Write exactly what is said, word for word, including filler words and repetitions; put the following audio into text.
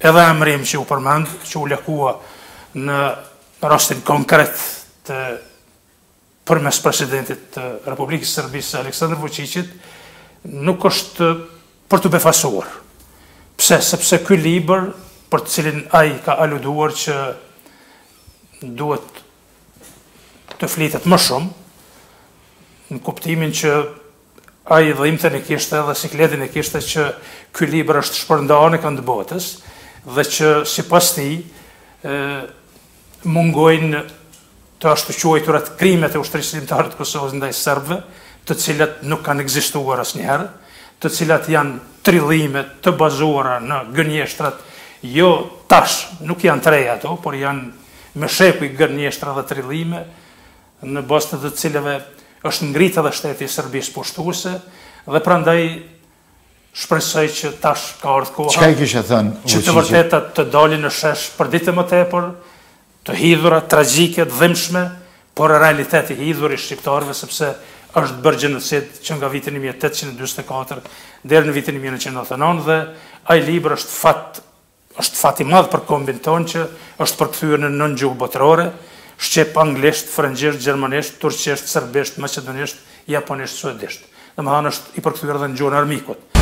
edhe emrim që u përmend, që u lakua në rastin konkret të përmes presidentit të Republikës së Serbisë Aleksandar Vučićit, nuk është për të befasuar. Pse? Sepse ky libër, për të cilin ai ka aluduar që duhet të flitet më shumë, në kuptimin që ai dhimbten e kishte dhe sikletin e kishte që ky libër është shpërndarë në kënd botës dhe që sipas tij mungojnë të ashtu quajturat krimet e ushtrisë shqiptare të Kosovës ndaj serbëve, të cilat nuk kanë ekzistuar asnjëherë, të cilat janë trillime të bazuara në gënjeshtrat, jo tash, nuk janë të reja ato, por janë me shekuj gënjeshtra dhe trillime, në bazë të të cilave është ngritë edhe shteti i Serbisë pushtuese, dhe prandaj shpresoj që tash ka ardhur koha. Çka i kishe thënë që të vërtetat të dalin në shesh për ditë më tepër, të hidhura, tragjike, të dhimbshme, por realiteti i hidhur i shqiptarëve, sepse është bërë gjenocid që nga vitin një mijë e tetëqind e dymbëdhjetë e katër deri në vitin një mijë e nëntëqind e nëntëdhjetë e nëntë dhe ai libër është fat është fat i madh për kombin tonë që është përkthyer në nëntë gjuhë botërore, shqip, anglisht, frëngjisht, gjermanisht, turqisht, serbisht, maqedonisht, japonisht, suedisht. Domethënë është i përkthyer edhe në gjuhën armikut.